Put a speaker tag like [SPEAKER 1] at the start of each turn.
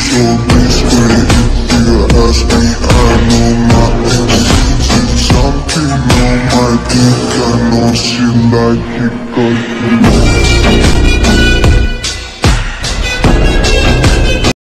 [SPEAKER 1] so this way. If you ask me, I know my answer. Something on my dick, I know she like it 'cause